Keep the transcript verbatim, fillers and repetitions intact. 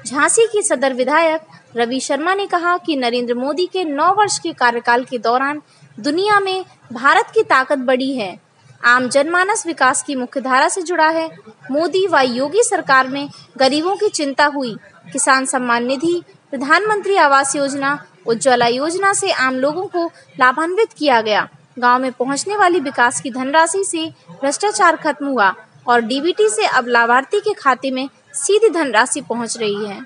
झांसी की सदर विधायक रवि शर्मा ने कहा कि नरेंद्र मोदी के नौ वर्ष के कार्यकाल के दौरान दुनिया में भारत की ताकत बढ़ी है। आम जनमानस विकास की मुख्यधारा से जुड़ा है। मोदी व योगी सरकार में गरीबों की चिंता हुई। किसान सम्मान निधि, प्रधानमंत्री आवास योजना, उज्ज्वला योजना से आम लोगों को लाभान्वित किया गया। गांव में पहुंचने वाली विकास की धनराशि से भ्रष्टाचार खत्म हुआ और डी बी टी से अब लाभार्थी के खाते में सीधी धनराशि पहुंच रही है।